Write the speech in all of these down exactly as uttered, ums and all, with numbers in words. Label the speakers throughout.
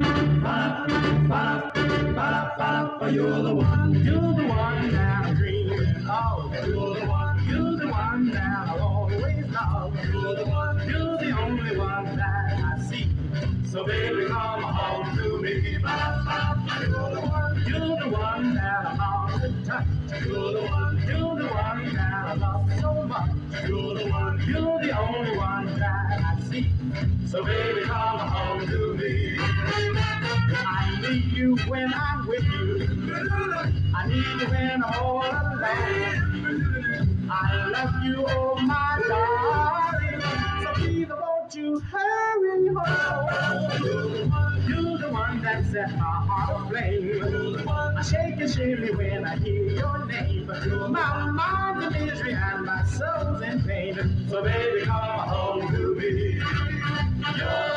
Speaker 1: You're the one, you're the one that I'm dreaming of. You're the one, you're the one that I'll always love. You're the one, you're the only one that I see. So baby, come home to me. You're the one, you're the one that I'm on to touch. You're the one, you're the one that I love so much. You're the one, you're the only one that I see. So baby, come home to me. I need you when I'm with you. I need you when I'm all alone. I love you, oh my darling. So please won't you hurry home. You're the one that set my heart aflame. I shake and shimmy when I hear your name. My mind's in misery and my soul's in pain. So baby, come home to me. You're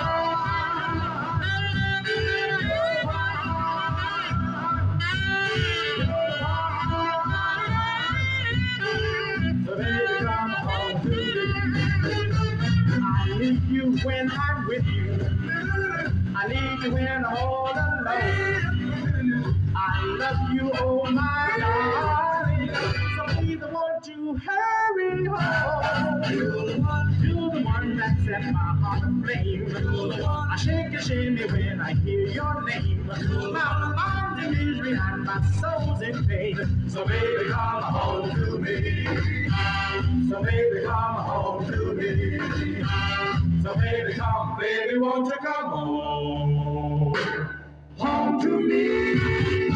Speaker 1: you when I'm with you. I need you when I'm all alone. I love you, oh my darling. So please won't you hurry home. You're the one, you're the one that set my heart aflame. I shake and shimmy when I hear your name. My mind's in misery and my soul's in pain. So baby, come home to me. So baby, come home to me. So baby, come, baby, won't you come home, home to me?